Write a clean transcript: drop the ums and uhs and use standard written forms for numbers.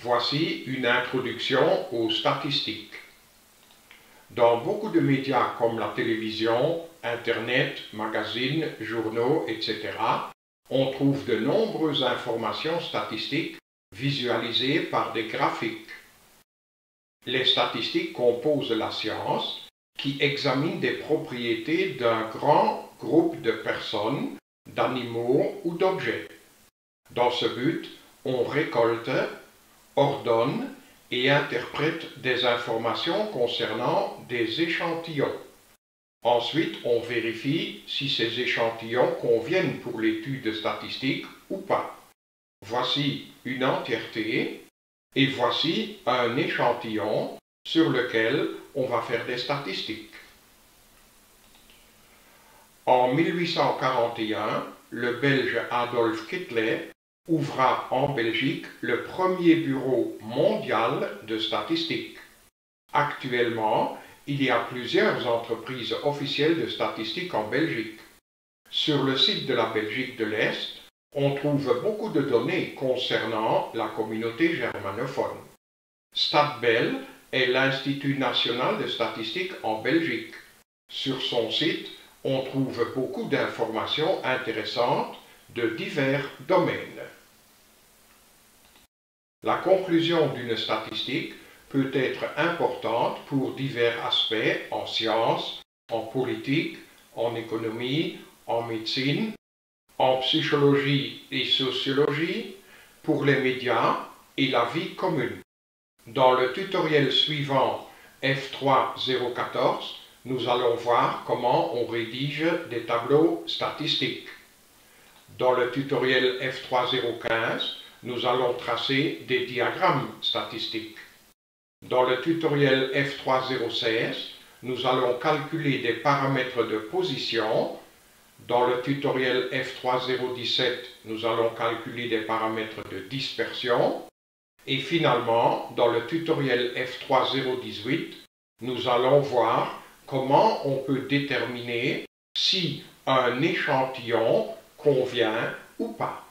Voici une introduction aux statistiques. Dans beaucoup de médias comme la télévision, Internet, magazines, journaux, etc., on trouve de nombreuses informations statistiques visualisées par des graphiques. Les statistiques composent la science qui examine des propriétés d'un grand groupe de personnes, d'animaux ou d'objets. Dans ce but, on récolte, ordonne et interprète des informations concernant des échantillons. Ensuite, on vérifie si ces échantillons conviennent pour l'étude statistique ou pas. Voici une entièreté et voici un échantillon sur lequel on va faire des statistiques. En 1841, le Belge Adolf Kittler ouvra en Belgique le premier bureau mondial de statistiques. Actuellement, il y a plusieurs entreprises officielles de statistiques en Belgique. Sur le site de la Belgique de l'Est, on trouve beaucoup de données concernant la communauté germanophone. StatBel est l'Institut national de statistique en Belgique. Sur son site, on trouve beaucoup d'informations intéressantes de divers domaines. La conclusion d'une statistique peut être importante pour divers aspects en sciences, en politique, en économie, en médecine, en psychologie et sociologie, pour les médias et la vie commune. Dans le tutoriel suivant F3014, nous allons voir comment on rédige des tableaux statistiques. Dans le tutoriel F3015, nous allons tracer des diagrammes statistiques. Dans le tutoriel F3016, nous allons calculer des paramètres de position. Dans le tutoriel F3017, nous allons calculer des paramètres de dispersion. Et finalement, dans le tutoriel F3018, nous allons voir comment on peut déterminer si un échantillon convient ou pas.